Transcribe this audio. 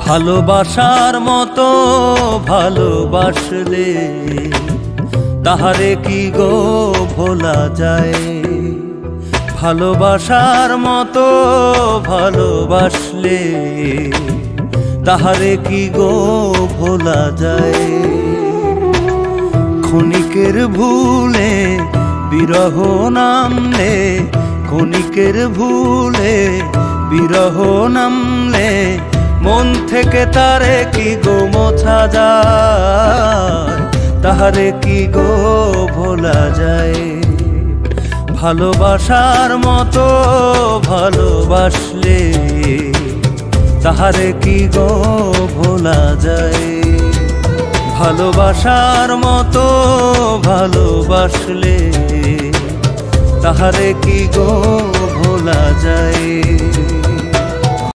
ভালোবাসার মতো ভালোবাসলে তাহারে কি গো ভোলা যায়। ভালোবাসার মতো ভালোবাসলে তাহারে কি গো ভোলা যায়। ক্ষণিকের ভুলে বিরহ নামলে, ক্ষণিকের ভুলে বিরহ নামলে মন থেকে তারে কি গো মোছা যায়। তাহারে কি গো ভোলা যায়। ভালোবাসার মতো ভালোবাসলে তাহারে কি গো ভোলা যায়। ভালোবাসার মতো ভালোবাসলে তাহারে কি গো ভোলা যায়।